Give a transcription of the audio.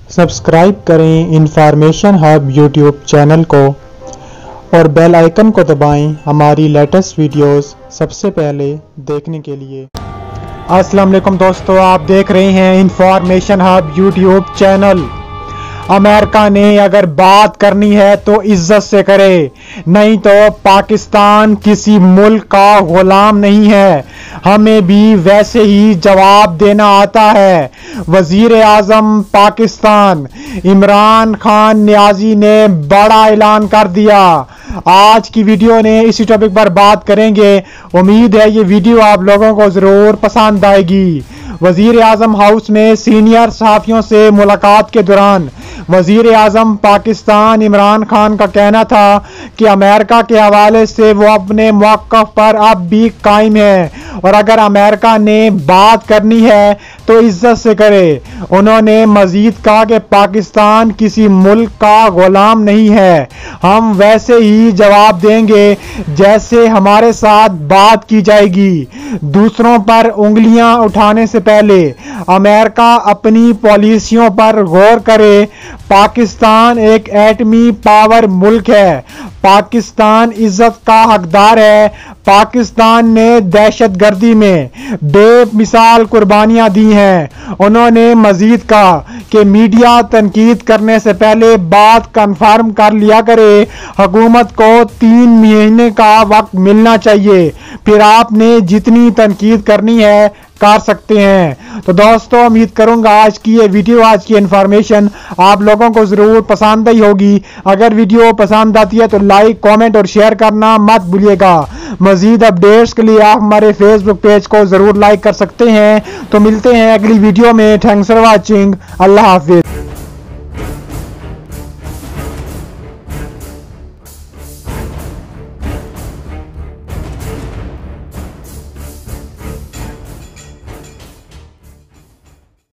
Subscribe करें information hub YouTube channel को और बेल आइकन को दबाएं हमारी लेटेस्ट वीडियोस सबसे पहले देखने के लिए। अस्सलाम वालेकुम दोस्तों, आप देख रहे हैं information hub YouTube channel. America ने अगर बात करनी है तो इज्जत से करे, नहीं तो पाकिस्तान किसी मुल्क का गुलाम नहीं है, हमें भी वैसे ही जवाब देना आता है। वजीर आजम पाकिस्तान इमरान खान नियाजी ने बड़ा ऐलान कर दिया। आज की वीडियो ने इसी टॉपिक पर बात करेंगे। उम्मीद है ये वीडियो आप लोगों को जरूर पसंद आएगी। वजीर आजम हाउस में सीनियर सहाफियों से मुलाकात के दौरान वजीर आजम पाकिस्तान इमरान खान का कहना था कि अमेरिका के हवाले से वो अपने मौक़िफ़ पर अब भी कायम है और अगर अमेरिका ने बात करनी है तो इज्जत से करे। उन्होंने मजीद कहा कि पाकिस्तान किसी मुल्क का गुलाम नहीं है, हम वैसे ही जवाब देंगे जैसे हमारे साथ बात की जाएगी। दूसरों पर उंगलियां उठाने से पहले अमेरिका अपनी पॉलिसियों पर गौर करे। पाकिस्तान एक एटमी पावर मुल्क है, पाकिस्तान इज्जत का हकदार है। पाकिस्तान ने दहशतगर्दी में बेमिसाल कुर्बानियां दी हैं। उन्होंने मजीद कहा कि मीडिया तनकीद करने से पहले बात कंफर्म कर लिया करे। हुकूमत को 3 महीने का वक्त मिलना चाहिए, फिर आपने जितनी तनकीद करनी है कर सकते हैं। तो दोस्तों, उम्मीद करूंगा आज की ये वीडियो, आज की इंफॉर्मेशन आप लोगों को जरूर पसंद आई होगी। अगर वीडियो पसंद आती है तो लाइक, कमेंट और शेयर करना मत भूलिएगा। मजीद अपडेट्स के लिए आप हमारे फेसबुक पेज को जरूर लाइक कर सकते हैं। तो मिलते हैं अगली वीडियो में। Thanks for watching. अल्लाह हाफिज।